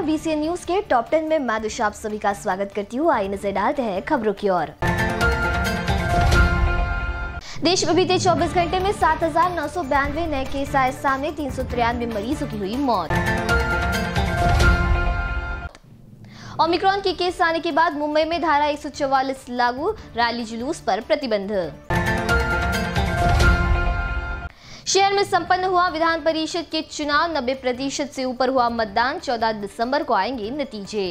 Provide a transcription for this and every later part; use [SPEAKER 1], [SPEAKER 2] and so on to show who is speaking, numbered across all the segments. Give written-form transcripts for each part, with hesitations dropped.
[SPEAKER 1] BCN news के top 10 में मैं दिशा आप सभी का स्वागत करती हूँ। आइए नजर डालते हैं खबरों की ओर। देश में बीते 24 घंटे में 7,992 नए केस आए सामने, 393 मरीजों की हुई मौत। ओमिक्रॉन के केस आने के बाद मुंबई में धारा 144 लागू, रैली जुलूस पर प्रतिबंध। शहर में संपन्न हुआ विधान परिषद के चुनाव, 90% से ऊपर हुआ मतदान, 14 दिसंबर को आएंगे नतीजे।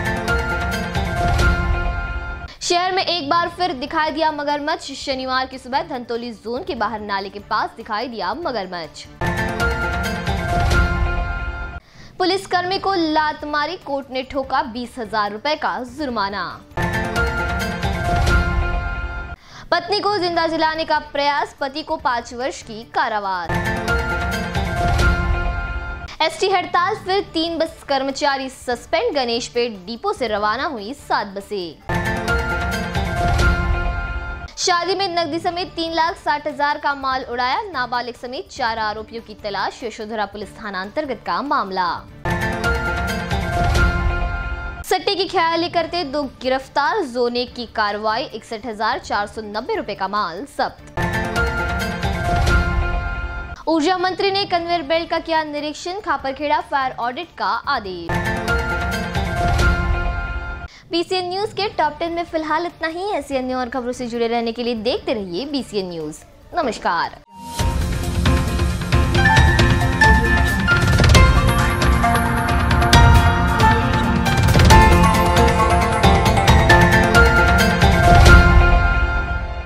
[SPEAKER 1] शहर में एक बार फिर दिखाई दिया मगरमच्छ, शनिवार की सुबह धनतोली जोन के बाहर नाले के पास दिखाई दिया मगरमच्छ। पुलिसकर्मी को लात मारी, कोर्ट ने ठोका 20,000 रुपए का जुर्माना। पत्नी को जिंदा जलाने का प्रयास, पति को 5 वर्ष की कारावास। एसटी हड़ताल फिर, 3 बस कर्मचारी सस्पेंड, गणेशपेट डिपो से रवाना हुई 7 बसें। शादी में नकदी समेत 3,60,000 का माल उड़ाया, नाबालिग समेत 4 आरोपियों की तलाश, यशोधरा पुलिस थाना अंतर्गत का मामला। सट्टे की ख्याली करते 2 गिरफ्तार, जोन 1 की कार्रवाई, 61,490 रुपए का माल जब्त। ऊर्जा मंत्री ने कन्वेयर बेल्ट का किया निरीक्षण, खापरखेड़ा फायर ऑडिट का आदेश। बीसीएन न्यूज के टॉप 10 में फिलहाल इतना ही। ऐसी अन्य और खबरों से जुड़े रहने के लिए देखते रहिए बीसीएन न्यूज। नमस्कार।